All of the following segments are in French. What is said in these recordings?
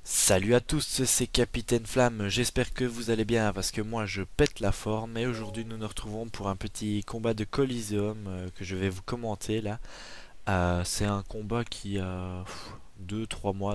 Salut à tous, c'est Capitaine Flamme, j'espère que vous allez bien parce que moi je pète la forme et aujourd'hui nous nous retrouvons pour un petit combat de Coliseum que je vais vous commenter là. C'est un combat qui a 2-3 mois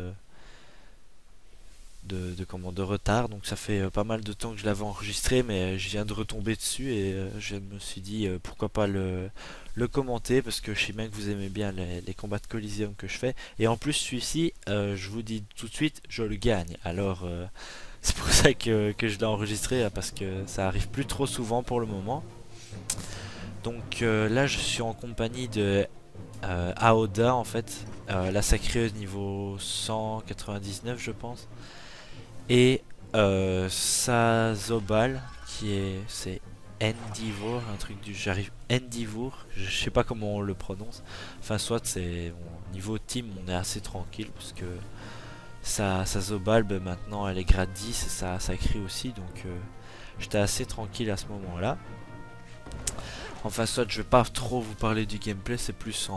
de retard, donc ça fait pas mal de temps que je l'avais enregistré, mais je viens de retomber dessus et je me suis dit pourquoi pas le commenter parce que je sais bien que vous aimez bien les combats de Coliseum que je fais. Et en plus celui-ci, je vous dis tout de suite, je le gagne. Alors c'est pour ça que je l'ai enregistré parce que ça arrive plus trop souvent pour le moment. Donc là je suis en compagnie de Aoda en fait, la sacrée niveau 199 je pense. Et Sazobal, c'est Endivour, un truc du j'arrive Endivour, je sais pas comment on le prononce. Enfin soit c'est bon, niveau team on est assez tranquille parce que Sazobal maintenant elle est grade 10 et ça crie aussi donc j'étais assez tranquille à ce moment-là. Enfin soit je vais pas trop vous parler du gameplay, c'est plus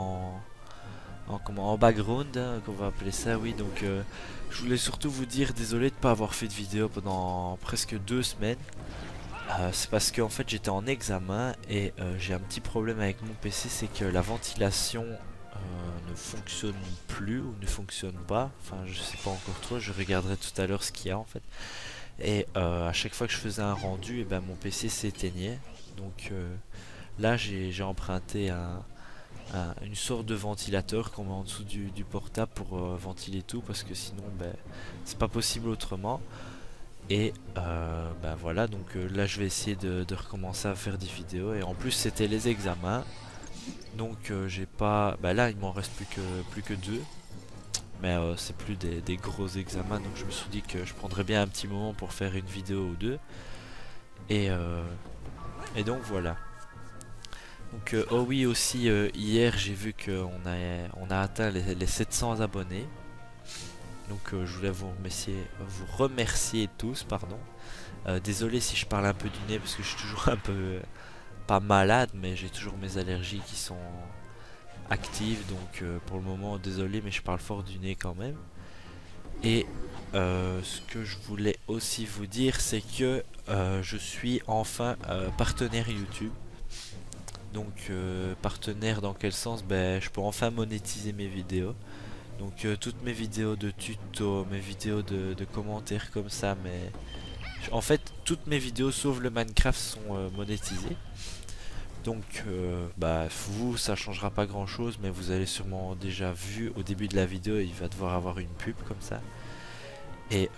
en background, hein, qu'on va appeler ça, oui. Donc, je voulais surtout vous dire désolé de ne pas avoir fait de vidéo pendant presque 2 semaines. C'est parce qu'en fait j'étais en examen et j'ai un petit problème avec mon PC, c'est que la ventilation ne fonctionne plus ou ne fonctionne pas. Enfin, je sais pas encore trop, je regarderai tout à l'heure ce qu'il y a en fait. Et à chaque fois que je faisais un rendu, et ben mon PC s'éteignait. Donc là j'ai emprunté une sorte de ventilateur qu'on met en dessous du portable pour ventiler tout parce que sinon ben, c'est pas possible autrement. Et ben voilà, donc là je vais essayer de recommencer à faire des vidéos et en plus c'était les examens, donc j'ai pas, bah là il m'en reste plus que deux, mais c'est plus des gros examens, donc je me suis dit que je prendrais bien un petit moment pour faire une vidéo ou deux. Et, euh, et donc voilà. Donc oh oui aussi hier j'ai vu qu'on a atteint les 700 abonnés. Donc je voulais vous remercier tous, pardon. Désolé si je parle un peu du nez parce que je suis toujours un peu pas malade, mais j'ai toujours mes allergies qui sont actives. Donc pour le moment, désolé, mais je parle fort du nez quand même. Et ce que je voulais aussi vous dire, c'est que je suis enfin partenaire YouTube. Donc partenaire dans quel sens? Ben, je peux enfin monétiser mes vidéos. Donc toutes mes vidéos de tuto, mes vidéos de commentaires comme ça, mais en fait toutes mes vidéos sauf le Minecraft sont monétisées. Donc bah vous ça changera pas grand chose, mais vous avez sûrement déjà vu au début de la vidéo il va devoir avoir une pub comme ça. Et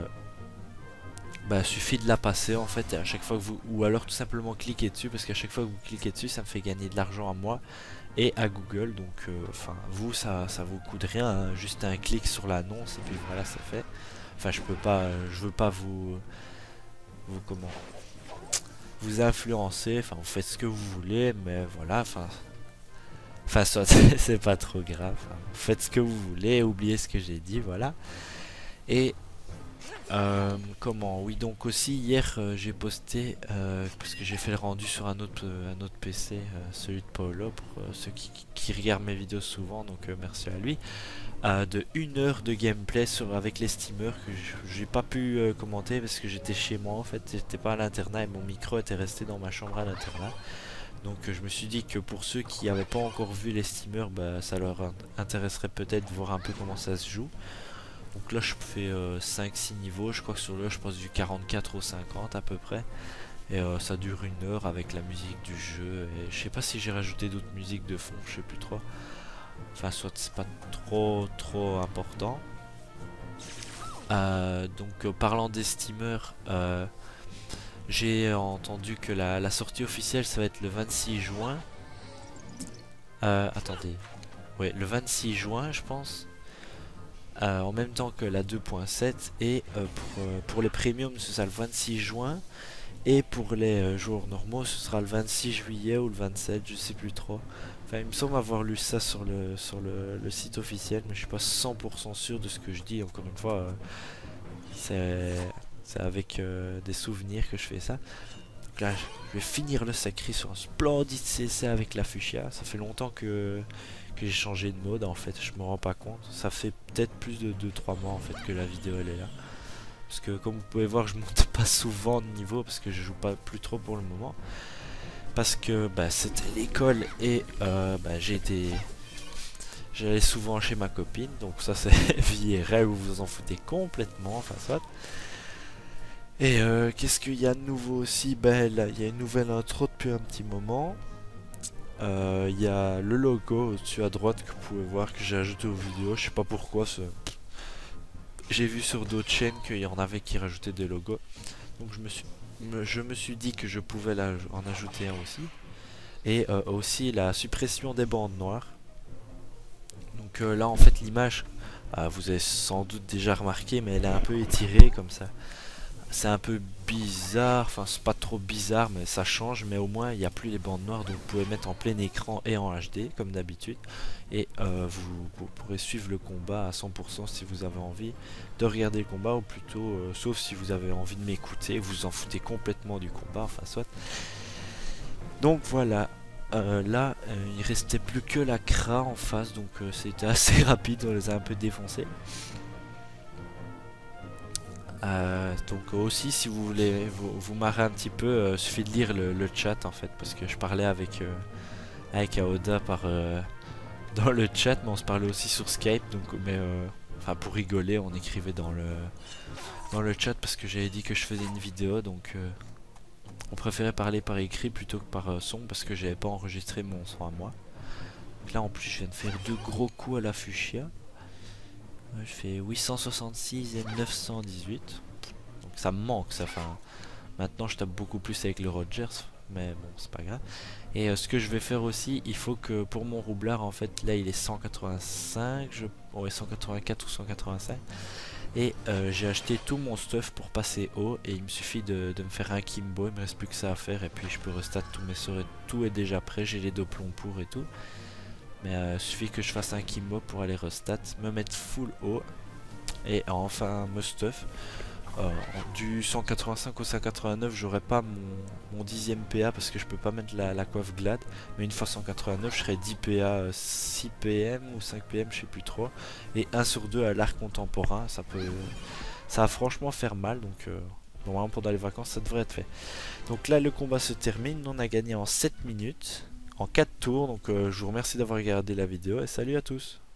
bah suffit de la passer en fait et à chaque fois que vous, ou alors tout simplement cliquer dessus parce qu'à chaque fois que vous cliquez dessus ça me fait gagner de l'argent à moi et à Google. Donc enfin vous ça vous coûte rien, hein, juste un clic sur l'annonce et puis voilà c'est fait. Enfin je peux pas, je veux pas vous comment vous influencer, enfin vous faites ce que vous voulez, mais voilà, enfin soit c'est pas trop grave, hein. Vous faites ce que vous voulez, oubliez ce que j'ai dit, voilà. Et comment, oui donc aussi hier j'ai posté, parce que j'ai fait le rendu sur un autre PC, celui de Paolo, pour ceux qui regardent mes vidéos souvent, donc merci à lui, de 1 heure de gameplay avec les steamers que j'ai pas pu commenter parce que j'étais chez moi en fait, j'étais pas à l'internat et mon micro était resté dans ma chambre à l'internat. Donc je me suis dit que pour ceux qui n'avaient pas encore vu les steamers, bah, ça leur intéresserait peut-être de voir un peu comment ça se joue. Donc là je fais 5-6 niveaux, je crois que sur le je passe du 44 au 50 à peu près. Et ça dure 1 heure avec la musique du jeu. Et je sais pas si j'ai rajouté d'autres musiques de fond, je sais plus trop. Enfin soit c'est pas trop important. Donc parlant des steamers, j'ai entendu que la sortie officielle ça va être le 26 juin. Attendez, ouais le 26 juin je pense. En même temps que la 2.7 et pour les premiums ce sera le 26 juin et pour les jours normaux ce sera le 26 juillet ou le 27, je sais plus trop. Enfin il me semble avoir lu ça sur le site officiel, mais je suis pas 100% sûr de ce que je dis. Encore une fois c'est avec des souvenirs que je fais ça. Donc là je vais finir le sacré sur un splendide CC avec la fuchsia. Ça fait longtemps que que j'ai changé de mode en fait, je me rends pas compte. Ça fait peut-être plus de 2-3 mois en fait que la vidéo elle est là. Parce que comme vous pouvez voir je monte pas souvent de niveau parce que je joue pas plus trop pour le moment. Parce que bah, c'était l'école et j'allais souvent chez ma copine, donc ça c'est vie et rêve, vous vous en foutez complètement, enfin soit. Et qu'est-ce qu'il y a de nouveau aussi? Ben là, il y a une nouvelle intro depuis un petit moment. Il y a le logo au-dessus à droite que vous pouvez voir que j'ai ajouté aux vidéos. Je sais pas pourquoi. J'ai vu sur d'autres chaînes qu'il y en avait qui rajoutaient des logos. Donc je me suis dit que je pouvais en ajouter un aussi. Et aussi la suppression des bandes noires. Donc là en fait l'image, vous avez sans doute déjà remarqué, mais elle est un peu étirée comme ça. C'est un peu bizarre, enfin c'est pas trop bizarre mais ça change, mais au moins il n'y a plus les bandes noires, donc vous pouvez mettre en plein écran et en HD comme d'habitude, et vous pourrez suivre le combat à 100% si vous avez envie de regarder le combat, ou plutôt sauf si vous avez envie de m'écouter, vous en foutez complètement du combat, enfin soit. Donc voilà, là il restait plus que la CRA en face, donc c'était assez rapide, on les a un peu défoncés. Donc aussi si vous voulez vous marrer un petit peu, suffit de lire le chat en fait, parce que je parlais avec Aoda dans le chat, mais on se parlait aussi sur Skype, donc enfin pour rigoler on écrivait dans le chat parce que j'avais dit que je faisais une vidéo, donc on préférait parler par écrit plutôt que par son parce que j'avais pas enregistré mon son à moi. Donc là en plus je viens de faire 2 gros coups à la fuchsia. Je fais 866 et 918. Donc ça me manque ça. Enfin, maintenant je tape beaucoup plus avec le Rogers. Mais bon, c'est pas grave. Et ce que je vais faire aussi, il faut que pour mon roublard, en fait, là il est 185. Ouais, 184 ou 185. Et j'ai acheté tout mon stuff pour passer haut. Et il me suffit de me faire un Kimbo. Il me reste plus que ça à faire. Et puis je peux restat tous mes sorts. Tout est déjà prêt. J'ai les 2 plombs pour et tout. Mais il suffit que je fasse un Kimbo pour aller restat, me mettre full haut et enfin me stuff. Du 185 au 189 j'aurai pas mon 10ème PA parce que je peux pas mettre la coiffe glad, mais une fois 189 je serai 10 PA, 6 PM ou 5 PM je sais plus trop, et 1 sur 2 à l'arc contemporain. Ça va franchement faire mal, donc normalement pendant les vacances ça devrait être fait. Donc là le combat se termine, on a gagné en 7 minutes en 4 tours, donc je vous remercie d'avoir regardé la vidéo et salut à tous.